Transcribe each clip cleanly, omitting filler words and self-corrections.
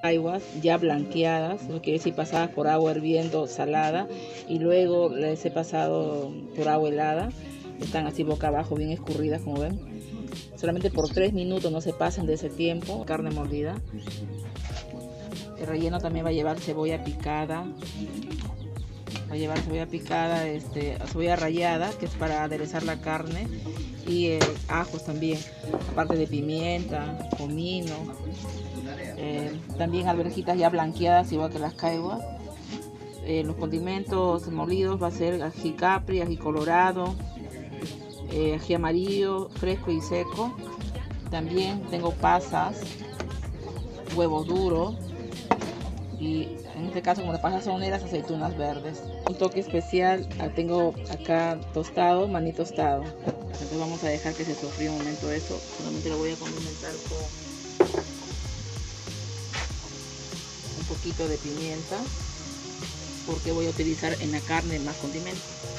caiguas ya blanqueadas, lo quiere decir pasadas por agua hirviendo salada, y luego les he pasado por agua helada. Están así boca abajo, bien escurridas, como ven. Solamente por 3 minutos, no se pasen de ese tiempo. Carne molida. El relleno también va a llevar cebolla picada. Va a llevar cebolla picada, cebolla rallada, que es para aderezar la carne, y ajos también, aparte de pimienta, comino. También alverjitas ya blanqueadas, igual que las caiguas. Los condimentos molidos va a ser ají capri, ají colorado, ají amarillo, fresco y seco. También tengo pasas, huevos duros y en este caso, como las pasas son negras, aceitunas verdes. Un toque especial, tengo acá tostado, maní tostado. Entonces vamos a dejar que se sofría un momento eso. Solamente lo voy a condimentar con un poquito de pimienta, porque voy a utilizar en la carne más condimentos.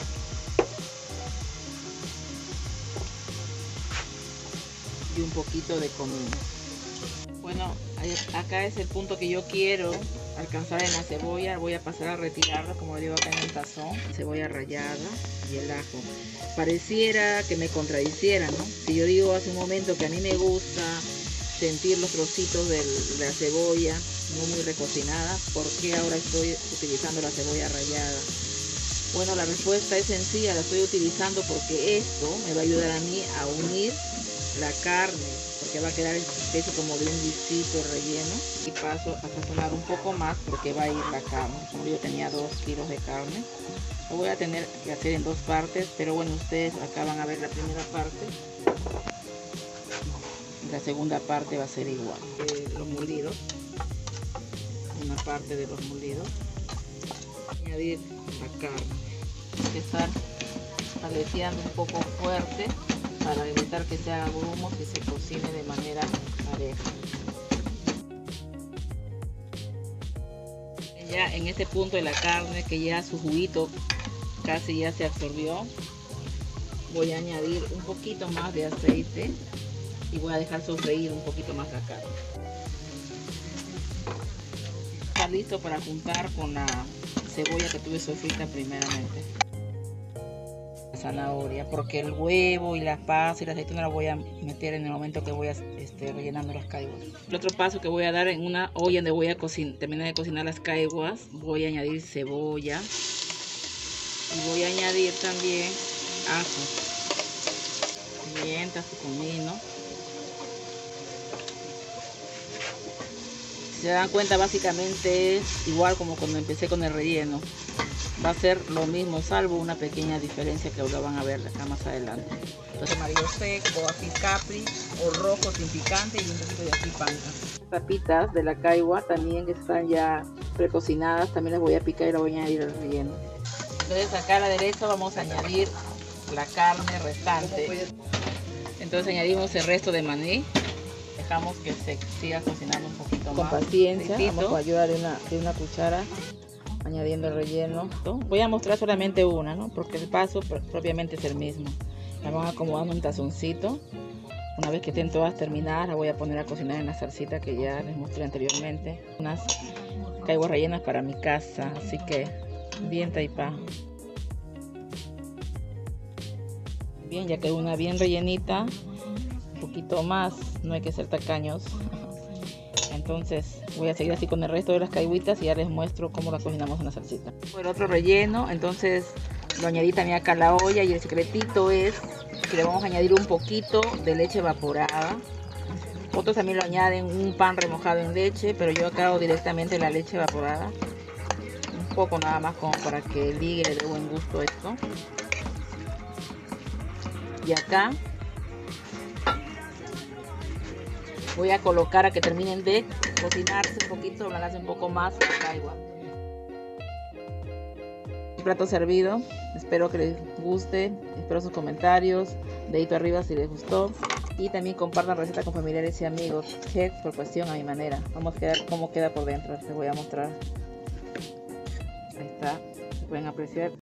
Y un poquito de comino. Bueno, acá es el punto que yo quiero alcanzar en la cebolla. Voy a pasar a retirarla, como digo, acá en el tazón. Cebolla rallada y el ajo. Pareciera que me contradiciera, ¿no? Si yo digo hace un momento que a mí me gusta sentir los trocitos de la cebolla no muy recocinada, ¿por qué ahora estoy utilizando la cebolla rallada? Bueno, la respuesta es sencilla. La estoy utilizando porque esto me va a ayudar a mí a unir la carne, porque va a quedar especie como de un guisito relleno. Y paso a sazonar un poco más porque va a ir la carne. Como yo tenía 2 kilos de carne, lo voy a tener que hacer en 2 partes, pero bueno, ustedes acá van a ver la primera parte. La segunda parte va a ser igual. Los molidos, una parte de los molidos. Añadir la carne. Hay que estar aleteando un poco fuerte para evitar que se haga grumos y se cocine de manera pareja. Ya en este punto de la carne, que ya su juguito casi ya se absorbió, voy a añadir un poquito más de aceite y voy a dejar sofreír un poquito más la carne. Está listo para juntar con la cebolla que tuve sofrita primeramente. Zanahoria, porque el huevo y la pasa y la aceituna la voy a meter en el momento que voy a rellenando las caiguas. El otro paso que voy a dar, en una olla donde voy a terminar de cocinar las caiguas, voy a añadir cebolla y voy a añadir también ajo, pimienta, comino. Si se dan cuenta, básicamente es igual como cuando empecé con el relleno. Va a ser lo mismo, salvo una pequeña diferencia que lo van a ver acá más adelante. Entonces, amarillo seco, ají capri, o rojo sin picante, y un poquito de ají panca. Papitas de la caigua también, que están ya precocinadas, también las voy a picar y las voy a añadir al relleno. Entonces acá a la derecha vamos a añadir la carne restante. Entonces añadimos el resto de maní. Dejamos que se siga cocinando un poquito más. Con paciencia, vamos a ayudar de una cuchara, añadiendo el relleno. Voy a mostrar solamente una, ¿no? Porque el paso propiamente es el mismo. La vamos acomodando en un tazoncito. Una vez que estén todas terminadas, la voy a poner a cocinar en la salsita que ya les mostré anteriormente. Unas caiguas rellenas para mi casa, así que bien taipá. Bien, ya quedó una bien rellenita. Un poquito más, no hay que ser tacaños. Entonces voy a seguir así con el resto de las caigüitas y ya les muestro cómo la cocinamos en la salsita. El otro relleno, entonces lo añadí también acá a la olla, y el secretito es que le vamos a añadir un poquito de leche evaporada. Otros también lo añaden un pan remojado en leche, pero yo acá hago directamente la leche evaporada. Un poco nada más como para que ligue de buen gusto esto. Y acá voy a colocar a que terminen de cocinarse un poquito, ablandarse un poco más la caigua. Plato servido, espero que les guste, espero sus comentarios, dedito arriba si les gustó, y también compartan la receta con familiares y amigos. Chef por cuestión a mi manera. Vamos a ver cómo queda por dentro, les voy a mostrar. Ahí está, pueden apreciar.